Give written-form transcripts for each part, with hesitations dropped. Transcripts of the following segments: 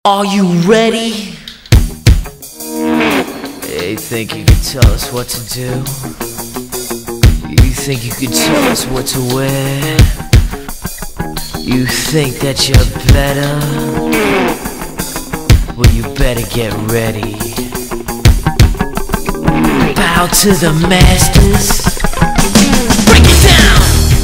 Are you ready? Hey, think you can tell us what to do? You think you can tell us what to wear? You think that you're better? Well, you better get ready. Bow to the masters. Break it down!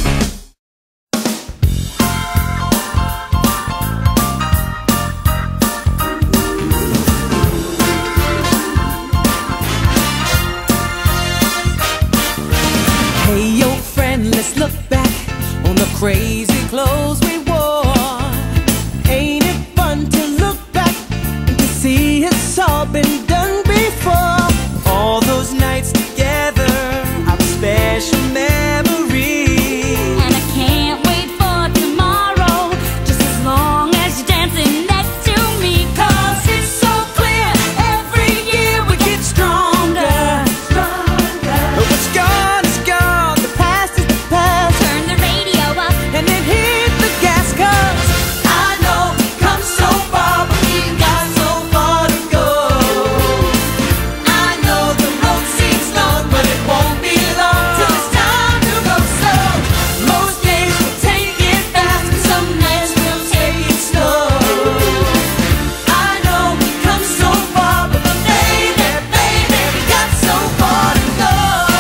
Hey, yo, friend, let's look back on the crazy clothes we wore. Ain't it fun to look back and to see it's all been done before? All those nights together are special memories. And I can't wait for tomorrow, just as long as you're dancing next to me. 'Cause it's so clear, every year we get stronger. But what's gone is gone, the past is the past. Turn the radio up And then hit the gas, 'cause I know we've come so far, but we've got so far to go. I know the road seems long, but it won't be long till it's time to go slow. Most days we'll take it fast, and some nights we'll take it slow. I know we've come so far, but baby, baby, we got so far to go.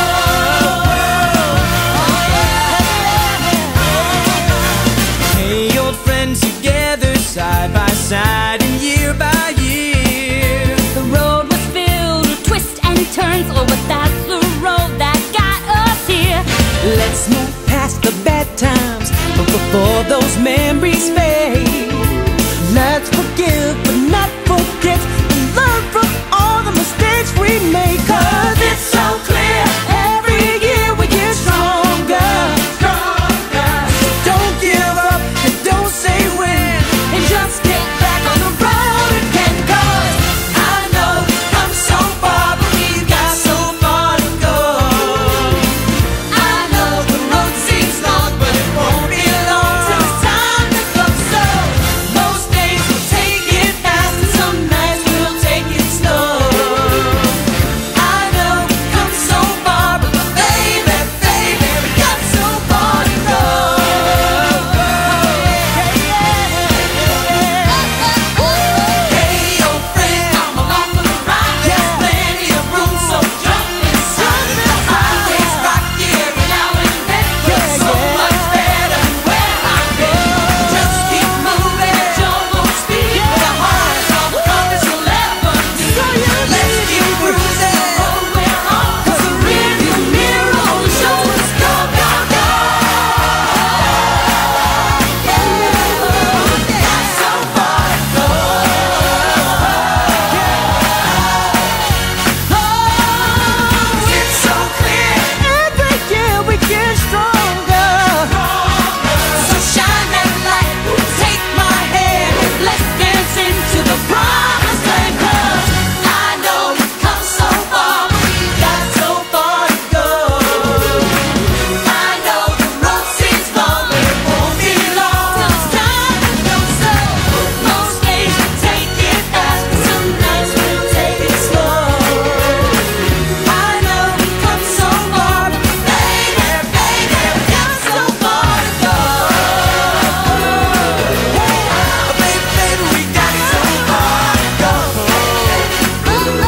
Hey, old friends together, side by side and year by year. the road was filled with twists and turns. Oh, but that's the road that got us here. Let's move past the bad times, but before those memories fade, let's forgive but not forget, and learn from all the mistakes we made. 'Cause it's so clear, every year we get stronger. So don't give up and don't say when, and just get back on the road again. 'Cause I know we've come so far, but we've got so far to go. I know the road seems long, but it won't be long till it's time to go slow. Most days we'll take it fast, and some nights we'll take it slow. I know we've come so far, but baby, baby, we got so far to go. Hey, old friend, come along for the ride. There's plenty of room, so jump inside. The highways rock here now and then, but so much better than where I've been. Just keep moving at your own speed. The heart is all the compass you'll ever need. Let's keep cruising, oh, we're on. 'Cause the rearview mirror only shows us go, go, go. Got so far to go. It's so clear, every year we get stronger. So shine that light, take my hand, let's dance into the promised land. 'Cause I know we've come so far, but we've got so far to go. I know the road seems long, but it won't be long till it's time to go slow. Most days we'll take it fast, but some nights we'll take it slow. I know we've come so far, but baby, baby, we got so far to go. Baby, baby, we got so far to go. Got so far to go.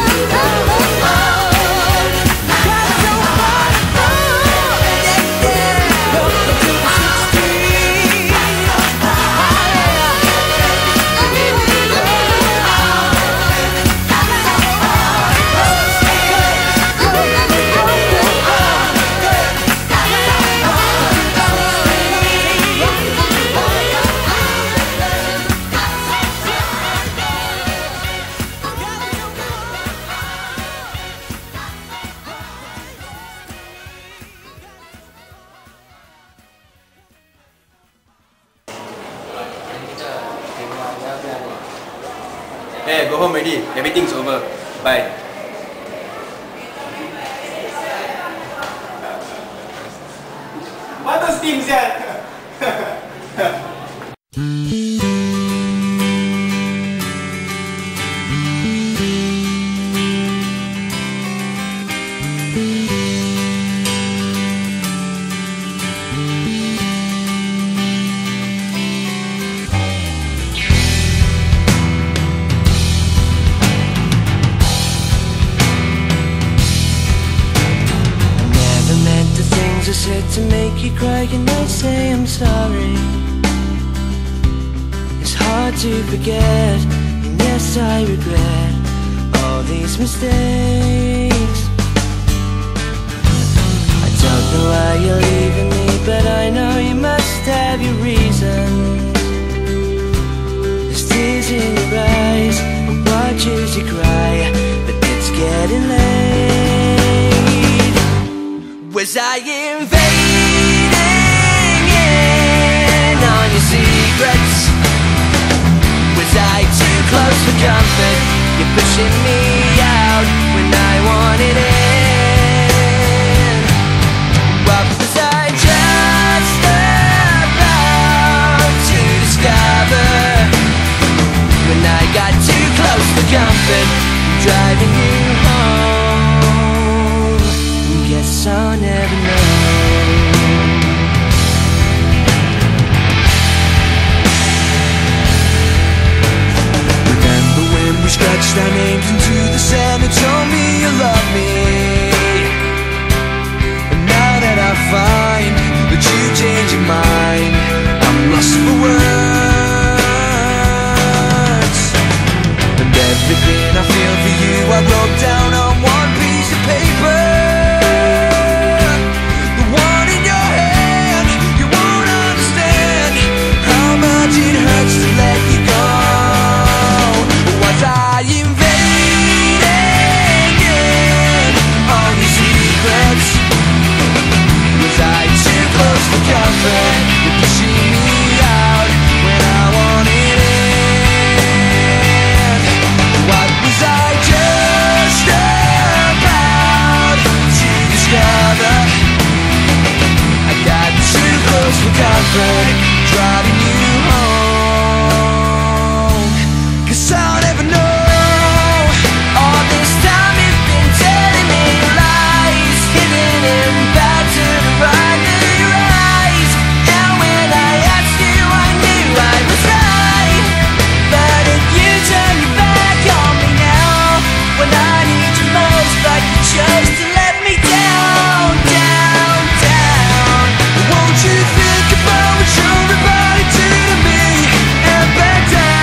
Yeah, yeah. Go to the 16. Hey, go home already. Everything's over. Bye. What those things, yeah? 「 to make you cry, can I say I'm sorry? It's hard to forget, and yes, I regret all these mistakes. I don't know why you're leaving me, but I know you must have your reasons. There's tears in your eyes, and watches you cry, but it's getting late. Was I invading in on your secrets? Was I too close for comfort? You're pushing me out when I wanted in. What was I just about to discover? When I got too close for comfort, driving you home. Guess I'll never know. Remember when we scratched our names into the sand and told me you love me? And now that I find that you changed your mind, I'm lost for words. And everything I feel for you I wrote down on one piece of paper. The one in your hand, you won't understand how much it hurts to let you go. Was I invading all your secrets? Was I too close for comfort? You're pushing me out when I wanted in. What was I just about to discover? I got too close for comfort, driving you home. 'Cause I'll never know. All this time you've been telling me lies, hidden in battered right in your eyes. And when I asked you, I knew I was right. But if you turn your back on me now, when I need you most, but you chose to let me down, down, down. Won't you think about what you're about to do to me and back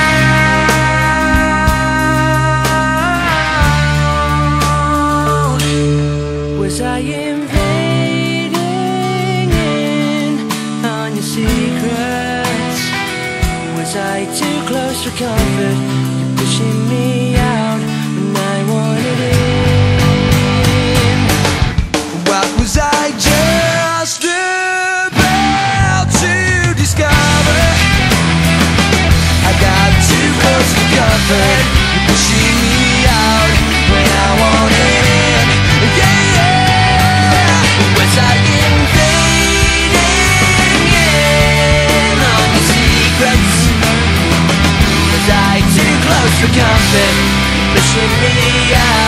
down? Was I invading in on your secrets? Was I too close for comfort? You're pushing me out when I wanted in. What was I just about to discover? I got too close for comfort. You're pushing me out when I wanted in. Yeah, yeah. Was I invading in on your secrets? Was I too close for comfort? You're pushing me out.